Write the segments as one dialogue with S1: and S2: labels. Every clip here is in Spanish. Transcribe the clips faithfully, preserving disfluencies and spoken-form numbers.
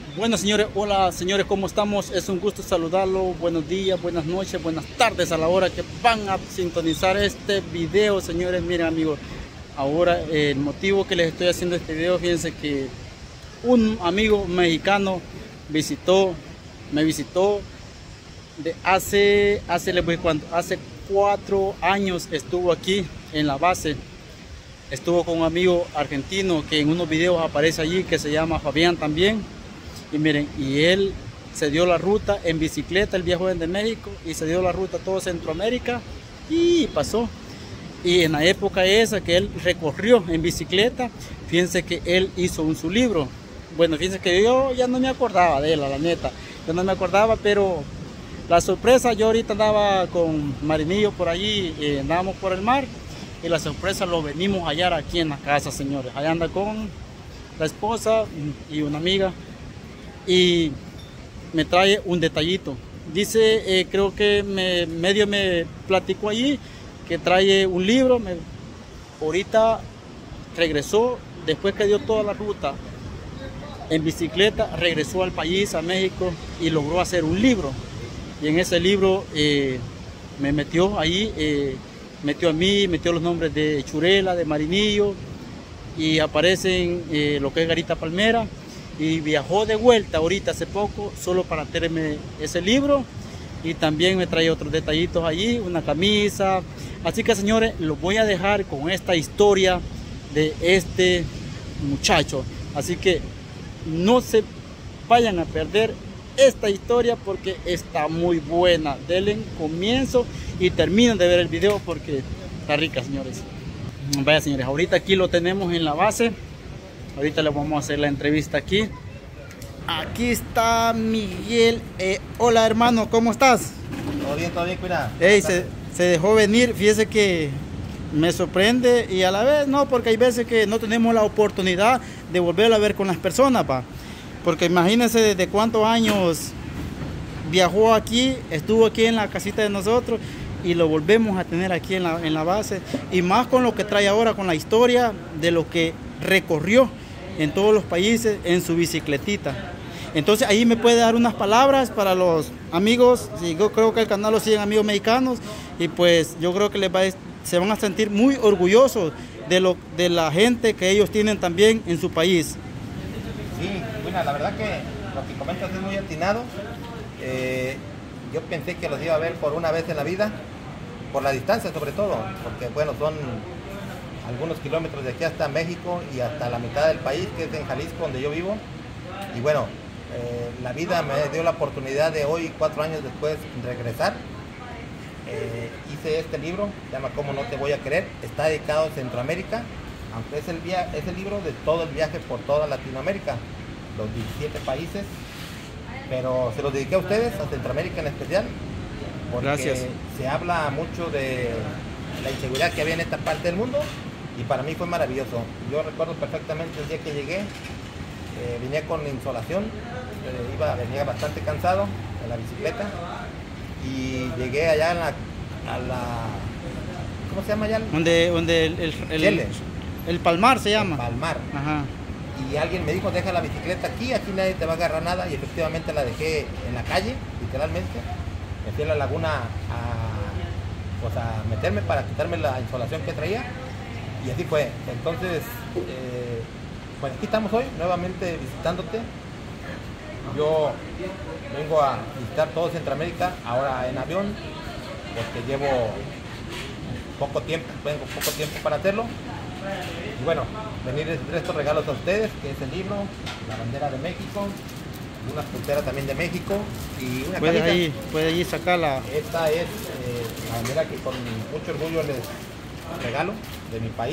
S1: Bueno, señores, hola señores, ¿cómo estamos? Es un gusto saludarlos. Buenos días, buenas noches, buenas tardes a la hora que van a sintonizar este video, señores. Miren, amigos, ahora eh, el motivo que les estoy haciendo este video, fíjense que un amigo mexicano visitó, me visitó de hace, hace, les voy cuando, hace cuatro años estuvo aquí en la base. Estuvo con un amigo argentino que en unos videos aparece allí, que se llama Fabián también. Y miren, y él se dio la ruta en bicicleta, el viejo de México, y se dio la ruta a todo Centroamérica y pasó. Y en la época esa que él recorrió en bicicleta, fíjense que él hizo un su libro. Bueno, fíjense que yo ya no me acordaba de él, la neta. Yo no me acordaba, pero la sorpresa, yo ahorita andaba con Marinillo por allí, eh, andábamos por el mar. Y la sorpresa lo venimos a hallar aquí en la casa, señores. Allá anda con la esposa y una amiga. Y me trae un detallito. Dice, eh, creo que me, medio me platicó allí que trae un libro. Me, ahorita regresó, después que dio toda la ruta en bicicleta, regresó al país, a México, y logró hacer un libro. Y en ese libro eh, me metió ahí, eh, metió a mí, metió los nombres de Churela, de Marinillo, y aparecen eh, lo que es Garita Palmera. Y viajó de vuelta ahorita hace poco solo para tenerme ese libro, y también me trae otros detallitos allí, una camisa. Así que, señores, los voy a dejar con esta historia de este muchacho, así que no se vayan a perder esta historia porque está muy buena. Denle comienzo y terminen de ver el video porque está rica, señores. Vaya, señores, ahorita aquí lo tenemos en la base. Ahorita le vamos a hacer la entrevista aquí. Aquí está Miguel. Eh, hola, hermano, ¿cómo estás?
S2: Todo bien, todo bien, cuida.
S1: Hey, se, se dejó venir. Fíjese que me sorprende y a la vez no, porque hay veces que no tenemos la oportunidad de volver a ver con las personas, pa. Porque imagínense desde cuántos años viajó aquí, estuvo aquí en la casita de nosotros y lo volvemos a tener aquí en la, en la base. Y más con lo que trae ahora, con la historia de lo que recorrió en todos los países en su bicicletita. Entonces ahí me puede dar unas palabras para los amigos. Yo creo que el canal lo siguen amigos mexicanos y pues yo creo que les va a, se van a sentir muy orgullosos de, lo, de la gente que ellos tienen también en su país.
S2: Sí, bueno, la verdad que lo que comentas es muy atinado. Eh, yo pensé que los iba a ver por una vez en la vida, por la distancia sobre todo, porque bueno, son algunos kilómetros de aquí hasta México y hasta la mitad del país, que es en Jalisco, donde yo vivo. Y bueno, eh, la vida me dio la oportunidad de hoy, cuatro años después, regresar. Eh, hice este libro, se llama ¿Cómo no te voy a querer? Está dedicado a Centroamérica, aunque es el, via es el libro de todo el viaje por toda Latinoamérica, los diecisiete países. Pero se los dediqué a ustedes, a Centroamérica en especial, porque
S1: Gracias.
S2: Se habla mucho de la inseguridad que había en esta parte del mundo. Y para mí fue maravilloso. Yo recuerdo perfectamente el día que llegué, eh, venía con insolación, eh, iba, venía bastante cansado en la bicicleta y llegué allá en la, a la, ¿cómo se llama allá?
S1: Donde, donde el, el, el, el, el Palmar se llama.
S2: El Palmar.
S1: Ajá.
S2: Y alguien me dijo, deja la bicicleta aquí, aquí nadie te va a agarrar nada, y efectivamente la dejé en la calle, literalmente. Me fui a la laguna a, pues a meterme para quitarme la insolación que traía. Y así fue. Entonces, eh, pues aquí estamos hoy, nuevamente visitándote. Yo vengo a visitar todo Centroamérica, ahora en avión, porque llevo poco tiempo, tengo poco tiempo para hacerlo. Y bueno, venir a traer estos regalos a ustedes, que es el libro, la bandera de México, una pulsera también de México y una
S1: Puede
S2: camisa.
S1: ahí, puede allí sacarla.
S2: Esta es eh, la bandera que con mucho orgullo les regalo de mi país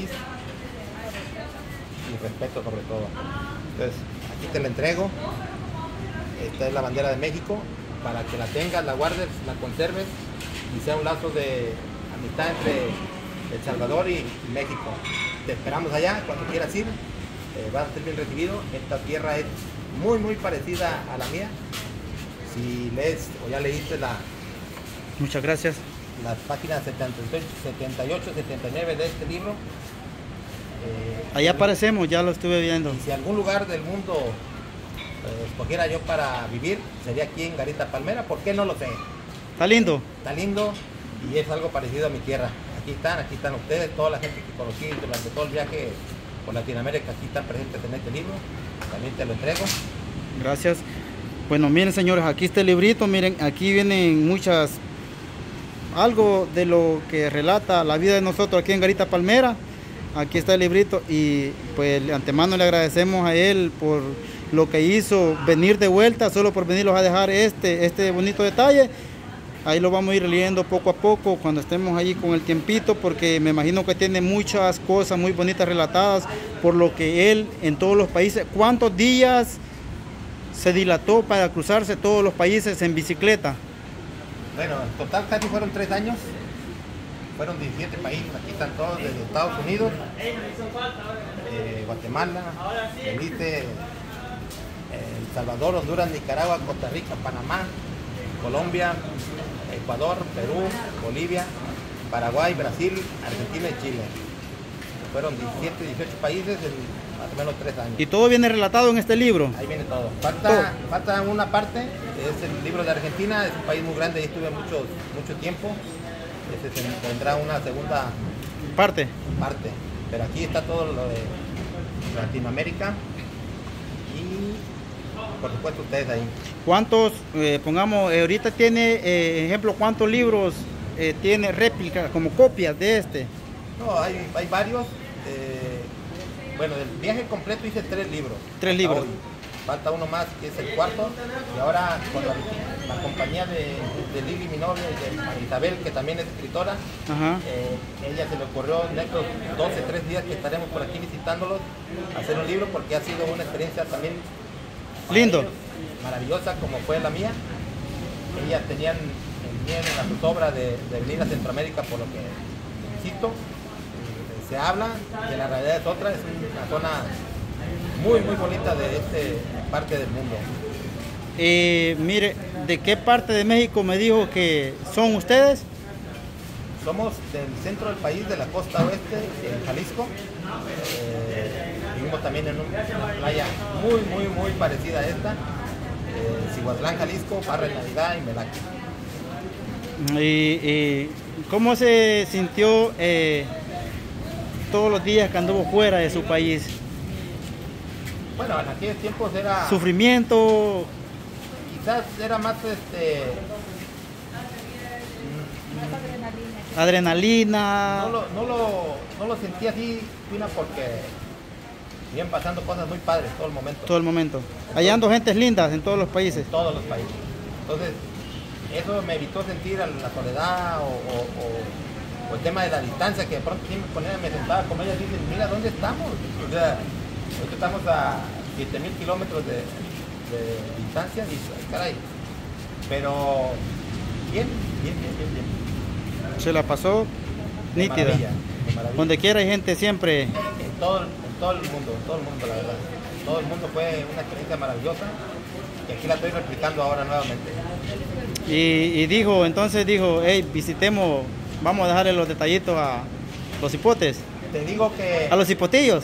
S2: y respeto sobre todo. Entonces aquí te la entrego. Esta es la bandera de México para que la tengas, la guardes, la conserves y sea un lazo de amistad entre El Salvador y México. Te esperamos allá cuando quieras ir, eh, vas a ser bien recibido. Esta tierra es muy muy parecida a la mía. Si lees o ya leíste la
S1: Muchas gracias.
S2: las páginas setenta y ocho, setenta y nueve de este libro. Eh,
S1: Allá aparecemos, ya lo estuve viendo.
S2: y si algún lugar del mundo eh, escogiera yo para vivir, sería aquí en Garita Palmera. ¿Por qué? No lo sé.
S1: Está lindo.
S2: Está lindo y es algo parecido a mi tierra. Aquí están, aquí están ustedes, toda la gente que conocí durante todo el viaje por Latinoamérica, aquí están presentes en este libro. También te lo entrego.
S1: Gracias. Bueno, miren señores, aquí está el librito, miren, aquí vienen muchas, algo de lo que relata la vida de nosotros aquí en Garita Palmera. Aquí está el librito y pues de antemano le agradecemos a él por lo que hizo, venir de vuelta, solo por venirlos a dejar este, este bonito detalle. Ahí lo vamos a ir leyendo poco a poco cuando estemos allí con el tiempito, porque me imagino que tiene muchas cosas muy bonitas relatadas por lo que él en todos los países. ¿Cuántos días se dilató para cruzarse todos los países en bicicleta?
S2: Bueno, en total casi fueron tres años. Fueron diecisiete países, aquí están todos, desde Estados Unidos, eh, Guatemala, Belice, El Salvador, Honduras, Nicaragua, Costa Rica, Panamá, Colombia, Ecuador, Perú, Bolivia, Paraguay, Brasil, Argentina y Chile. Fueron diecisiete, dieciocho países en más o menos tres años.
S1: ¿Y todo viene relatado en este libro?
S2: Ahí viene todo. Falta, todo. falta una parte, es el libro de Argentina, es un país muy grande, ahí estuve mucho, mucho tiempo. Ese tendrá una segunda
S1: parte.
S2: parte. Pero aquí está todo lo de Latinoamérica y por supuesto ustedes ahí.
S1: ¿Cuántos, eh, pongamos, eh, ahorita tiene, eh, ejemplo, cuántos libros eh, tiene réplica, como copias de este?
S2: No, hay, hay varios. Eh, bueno, del viaje completo hice tres libros.
S1: Tres libros.
S2: Hoy. Falta uno más, que es el cuarto. Y ahora con la, la compañía de, de Lili, mi novia, y de Isabel, que también es escritora, eh, ella se le ocurrió en estos doce, tres días que estaremos por aquí visitándolos, hacer un libro, porque ha sido una experiencia también
S1: lindo,
S2: ellos, maravillosa, como fue la mía. Ellas tenían el miedo en la zozobra de, de venir a Centroamérica, por lo que, insisto, se habla, de la realidad es otra, es una zona muy muy bonita de esta parte del mundo.
S1: Eh, mire, ¿de qué parte de México me dijo que son ustedes?
S2: Somos del centro del país, de la costa oeste, en Jalisco. Eh, vivimos también en una playa muy muy muy parecida a esta, eh, Cihuatlán, Jalisco, Parra, Navidad y Melaque.
S1: ¿Y, y cómo se sintió eh, todos los días que anduvo fuera de su país?
S2: Bueno, en aquellos tiempos era...
S1: ¿Sufrimiento?
S2: Quizás era más este...
S1: Mm, adrenalina.
S2: No lo, no, lo, no lo sentí así, Pina, porque iban pasando cosas muy padres todo el momento.
S1: Todo el momento. Hallando gentes lindas en todos los países.
S2: En todos los países. Entonces, eso me evitó sentir la soledad o, o, o, o el tema de la distancia, que de pronto sí me ponía, me sentaba con ellas y dicen, mira, ¿dónde estamos? O sea, ahorita estamos a siete mil kilómetros de, de distancia y caray, pero bien, bien, bien, bien, bien.
S1: Se la pasó
S2: de
S1: nítida.
S2: Maravilla, de maravilla.
S1: Donde quiera hay gente siempre.
S2: En todo, en todo el mundo, en todo el mundo, la verdad. Todo el mundo fue una experiencia maravillosa y aquí la estoy replicando ahora nuevamente.
S1: Y, y dijo, entonces dijo, hey, visitemos, vamos a dejarle los detallitos a los hipotes.
S2: Te digo que...
S1: A los hipotillos.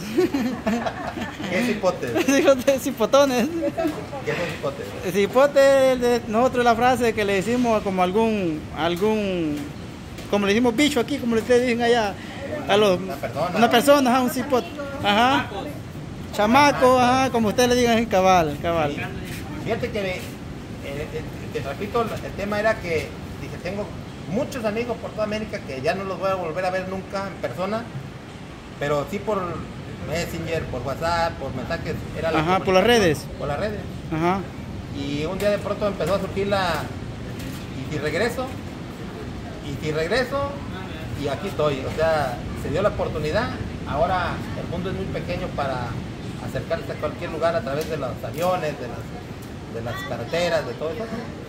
S2: ¿Qué es hipotes?
S1: Hipotones.
S2: ¿Qué es hipotes?
S1: Hipote, de nosotros la frase que le decimos como algún, algún, como le decimos bicho aquí, como ustedes dicen allá, a los,
S2: una persona.
S1: Una persona, ajá, un cipote. Ajá. Chamaco, ajá, como ustedes le digan, cabal, cabal.
S2: Sí. Fíjate que, eh, eh, te repito, el tema era que dije, tengo muchos amigos por toda América que ya no los voy a volver a ver nunca en persona, pero sí por Messenger, por WhatsApp, por mensajes. Era la
S1: Ajá, por las redes.
S2: Por las redes.
S1: Ajá.
S2: Y un día de pronto empezó a surgir la... Y si regreso, y si regreso, y aquí estoy. O sea, se dio la oportunidad. Ahora el mundo es muy pequeño para acercarse a cualquier lugar a través de los aviones, de las, de las carreteras, de todo eso.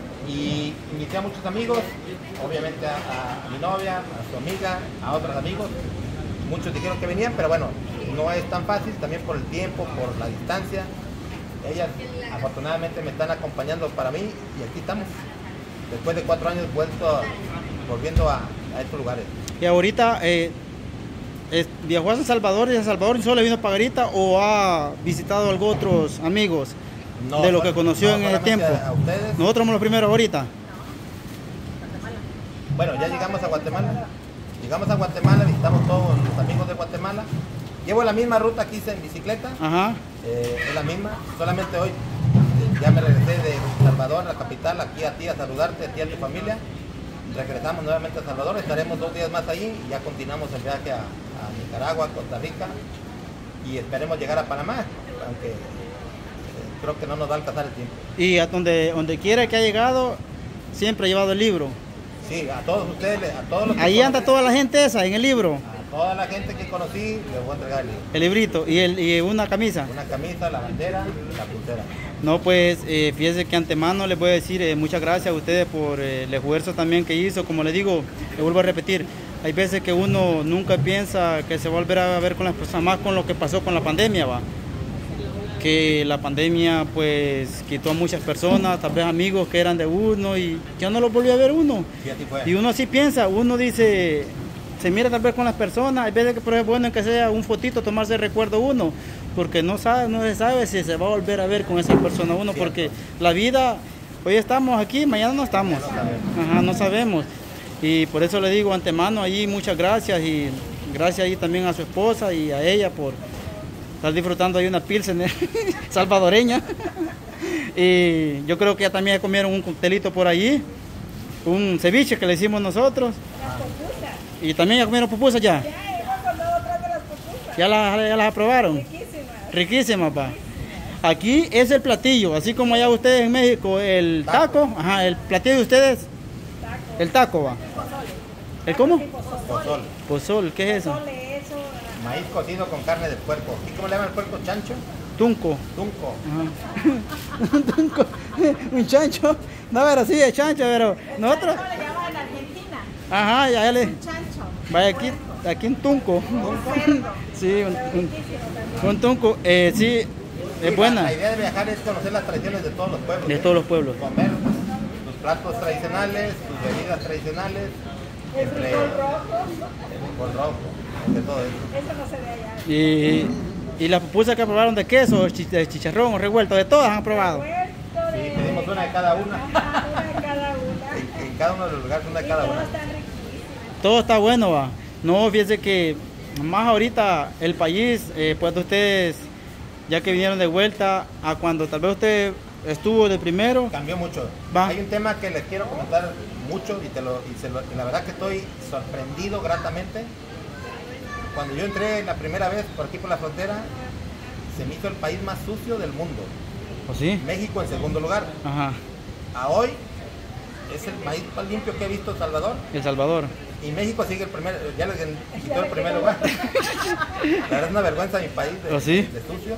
S2: Y invité a muchos amigos, obviamente a, a mi novia, a su amiga, a otros amigos. Muchos dijeron que venían, pero bueno, no es tan fácil, también por el tiempo, por la distancia. Ellas afortunadamente me están acompañando para mí y aquí estamos. Después de cuatro años vuelto, volviendo a, a estos lugares.
S1: Y ahorita, eh, es, ¿viajó a San Salvador y a San Salvador solo vino para Garita o ha visitado a algunos otros amigos?
S2: No,
S1: de lo que
S2: bueno,
S1: conoció
S2: no,
S1: en ese
S2: solamente
S1: tiempo.
S2: a ustedes.
S1: Nosotros somos los primeros ahorita.
S2: Bueno, ya llegamos a Guatemala. Llegamos a Guatemala, visitamos todos los amigos de Guatemala. Llevo la misma ruta que hice en bicicleta.
S1: Ajá.
S2: Eh, es la misma. Solamente hoy eh, ya me regresé de Salvador, la capital, aquí a ti a saludarte, a ti y a tu familia. Regresamos nuevamente a Salvador. Estaremos dos días más allí y ya continuamos el viaje a, a Nicaragua, Costa Rica. Y esperemos llegar a Panamá, aunque eh, creo que no nos va a alcanzar el tiempo.
S1: Y a donde, donde quiera que ha llegado, siempre ha llevado el libro.
S2: Sí, a todos ustedes, a todos los que
S1: Ahí anda
S2: conocí,
S1: toda la gente esa, en el libro.
S2: a toda la gente que conocí, les voy a entregar el libro.
S1: El librito y, el, y una camisa.
S2: Una camisa, la bandera y la pulsera.
S1: No, pues eh, fíjese que antemano les voy a decir eh, muchas gracias a ustedes por eh, el esfuerzo también que hizo. Como les digo, le vuelvo a repetir, hay veces que uno nunca piensa que se va a volver a ver con las personas, más con lo que pasó con la pandemia, va. Que la pandemia pues quitó a muchas personas, tal vez amigos que eran de uno y ya no los volvió a ver uno.
S2: Y así fue.
S1: Y uno así piensa, uno dice, se mira tal vez con las personas, hay veces que pero es bueno que sea un fotito, tomarse recuerdo uno, porque no sabe, no se sabe si se va a volver a ver con esa persona uno,
S2: Cierto.
S1: porque la vida, hoy estamos aquí, mañana no estamos.
S2: No sabemos.
S1: Ajá, no sabemos. Y por eso le digo antemano allí muchas gracias y gracias ahí también a su esposa y a ella por estar disfrutando ahí una pilsen salvadoreña. Y yo creo que ya también comieron un coctelito por allí, un ceviche que le hicimos nosotros.
S3: Las pupusas.
S1: Y también ya comieron pupusas ya.
S3: Ya hemos contado otras de las pupusas.
S1: Ya las, ya las aprobaron.
S3: Riquísimas.
S1: Riquísimas, pa. Aquí es el platillo, así como allá ustedes en México, el taco, ajá, el platillo de ustedes,
S3: Taco.
S1: el taco va. ¿El cómo?
S2: Pozol.
S1: Pozol, ¿qué es eso?
S3: Pozole, eso.
S2: Maíz cocido con carne de puerco. ¿Y cómo le llaman el puerco? ¿Chancho?
S1: Tunco.
S2: Tunco.
S1: Ajá. Un tunco, un chancho. No, pero sí, es chancho, pero nosotros.
S3: ¿Cómo le llaman en Argentina?
S1: Ajá, ya le.
S3: Un chancho.
S1: Vaya aquí, aquí un tunco.
S3: Un cerdo.
S1: Sí, un, un,
S3: Riquísimo también.
S1: un tunco. Eh, sí, es
S2: Sí,
S1: buena.
S2: La, la idea de viajar es conocer las tradiciones de todos los pueblos.
S1: De
S2: ¿eh?
S1: todos los pueblos.
S2: Comer sus platos tradicionales, sus bebidas tradicionales,
S3: El
S2: entre
S3: frijol rojo.
S2: el frijol rojo, entre todo eso.
S3: Eso no se ve allá.
S1: Y, y las pupusas que probaron de queso, chi- de chicharrón o revuelto, de todas han probado.
S3: Puerto de...
S2: Sí, pedimos una de cada una.
S3: Ajá, una de cada una.
S2: En, en cada uno de los lugares una de
S3: Y
S2: cada
S3: todas
S2: una.
S3: están riquísimas.
S1: Todo está bueno, va. No, fíjense que más ahorita el país, eh, pues de ustedes, ya que vinieron de vuelta, a cuando tal vez usted estuvo de primero.
S2: Cambió mucho.
S1: Va.
S2: Hay un tema que les quiero comentar mucho y, te lo, y, se lo- y la verdad que estoy sorprendido gratamente. Cuando yo entré la primera vez por aquí por la frontera, se me hizo el país más sucio del mundo.
S1: ¿O sí?
S2: México en segundo lugar.
S1: Ajá,
S2: A hoy es el país más limpio que he visto Salvador.
S1: El Salvador.
S2: Y México sigue el primer, ya les quitó el primer lugar. La verdad es una vergüenza mi país de,
S1: ¿Oh, sí?
S2: de sucio.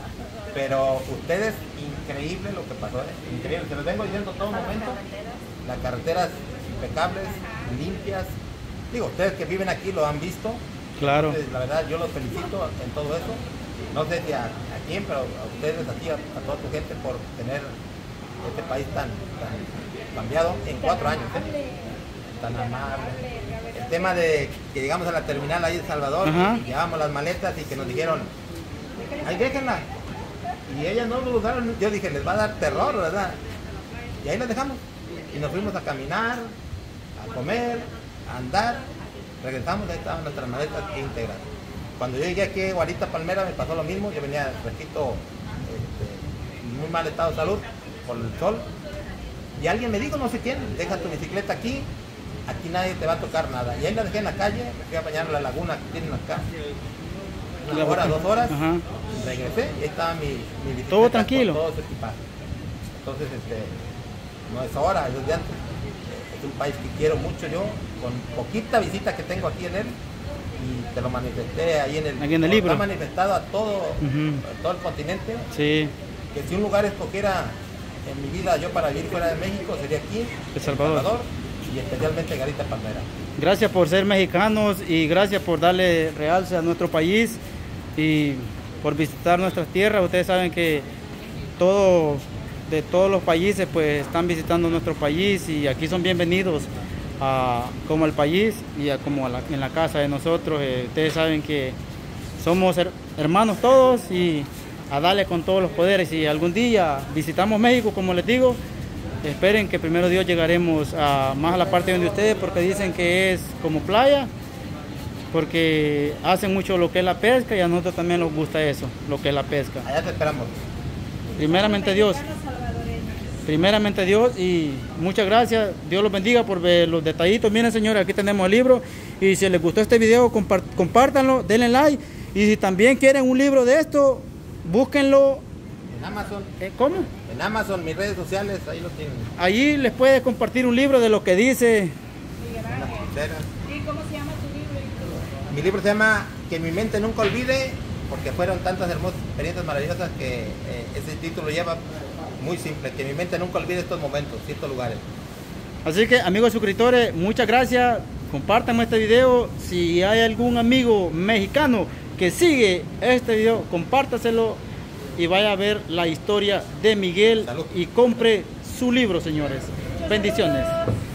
S2: Pero ustedes, increíble lo que pasó, ¿eh? Increíble. Se los vengo diciendo todo momento. Las carreteras impecables, limpias. Digo, ustedes que viven aquí lo han visto.
S1: Claro.
S2: Entonces, la verdad, yo los felicito en todo eso. No sé si a, a quién, pero a ustedes, a ti, a, a toda tu gente por tener este país tan, tan cambiado en cuatro años. ¿eh? Tan amable. El tema de que llegamos a la terminal ahí en Salvador,
S1: Ajá.
S2: llevamos las maletas y que nos dijeron, ahí déjenla. Y ellas no lo dudaron, yo dije, les va a dar terror, ¿verdad? Y ahí las dejamos. Y nos fuimos a caminar, a comer, a andar. Regresamos y ahí estaban nuestras maletas íntegras. Cuando yo llegué aquí a Guarita Palmera me pasó lo mismo, yo venía fresquito, este, en muy mal estado de salud por el sol. Y alguien me dijo, no sé quién, deja tu bicicleta aquí, aquí nadie te va a tocar nada. Y ahí la dejé en la calle, me fui a bañar a la laguna que tienen acá. Una hora, dos horas,
S1: Ajá.
S2: regresé y ahí estaba mi, mi bicicleta
S1: Todo tranquilo.
S2: con todo su equipaje. Entonces, este, no es ahora, es de antes. Es un país que quiero mucho yo, con poquita visita que tengo aquí en él, y te lo manifesté ahí en el,
S1: Aquí en el
S2: como
S1: libro.
S2: está manifestado a todo,
S1: Ujú.
S2: a todo el continente,
S1: Sí,
S2: que si un lugar escogiera en mi vida yo para vivir fuera de México sería aquí,
S1: El Salvador.
S2: y especialmente Garita Palmera.
S1: gracias por ser mexicanos y gracias por darle realce a nuestro país y por visitar nuestras tierras. Ustedes saben que todos, de todos los países pues están visitando nuestro país y aquí son bienvenidos a, como al país y a, como a la- en la casa de nosotros. Eh, ustedes saben que somos her- hermanos todos y a darle con todos los poderes. Y algún día visitamos México, como les digo, esperen que primero Dios llegaremos a, más a la parte donde ustedes, porque dicen que es como playa, porque hacen mucho lo que es la pesca y a nosotros también nos gusta eso, lo que es la pesca.
S2: Allá te esperamos.
S1: Primeramente Dios,
S3: Mexicanos salvadoreños.
S1: primeramente Dios, y muchas gracias, Dios los bendiga por ver los detallitos. Miren, señores, aquí tenemos el libro, y si les gustó este video, compart- compártanlo, denle like, y si también quieren un libro de esto, búsquenlo.
S2: En Amazon.
S1: eh, ¿Cómo?
S2: En Amazon, mis redes sociales, ahí lo tienen.
S1: Allí les puede compartir un libro de lo que dice.
S3: Miguel
S2: Unas
S3: Ángel.
S2: pulseras.
S3: ¿Y cómo se llama tu libro?
S2: Mi libro se llama Que mi mente nunca olvide, porque fueron tantas hermosas experiencias maravillosas que eh, ese título lleva muy simple, que mi mente nunca olvide estos momentos, ciertos lugares.
S1: Así que, amigos suscriptores, muchas gracias. Compartan este video. Si hay algún amigo mexicano que sigue este video, compártaselo y vaya a ver la historia de Miguel.
S2: Salud.
S1: Y compre su libro, señores. Bendiciones.